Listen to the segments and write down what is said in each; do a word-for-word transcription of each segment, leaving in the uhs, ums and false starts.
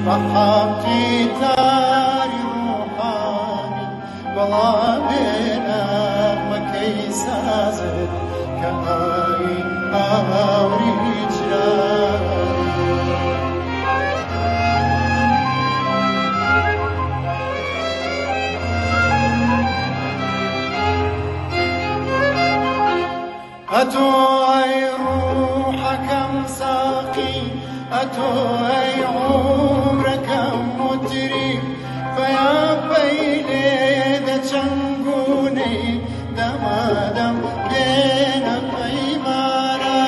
رحبتي تاري روحاني والله بينا مكي سازت كهاي آوري جراني أتو أي روحك مساقي أتو أي عمرك مدري فيا بيلي دا چنگوني دما دم بين قيمانا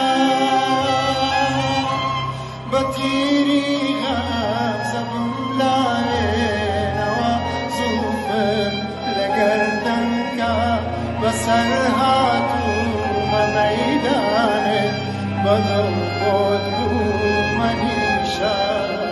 بطيري غامزة بملاينا وزوفم لقردنك بسرهاتو ميدان بدر قدر منيشان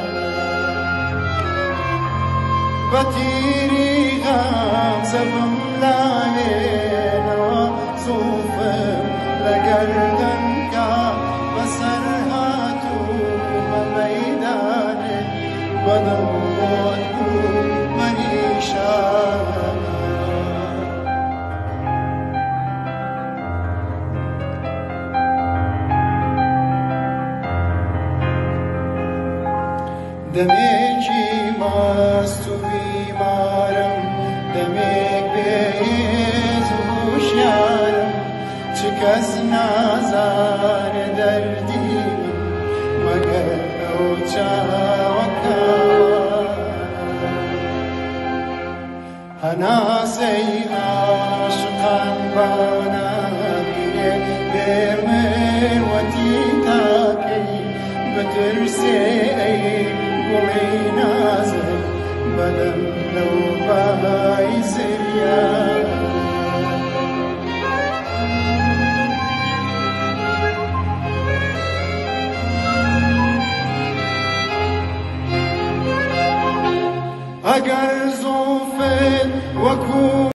بطيري غامزة بملاينا وصوفم لقردنك بسرهاتو ميدان بدر قدر منيشان دمێکی ماست و بیمارم دەمێک بێز و هوشیارم چ کەس نازانێ دەردی من مەگەر ئەو چاوەکان هەناسەی عاشقان بانابینێ بێ مرۆتی تاکەی بترسێ ئەی گوڵی نازم بەدەم لەو بەهای زریان ئەگەر زوڵفت وەکوو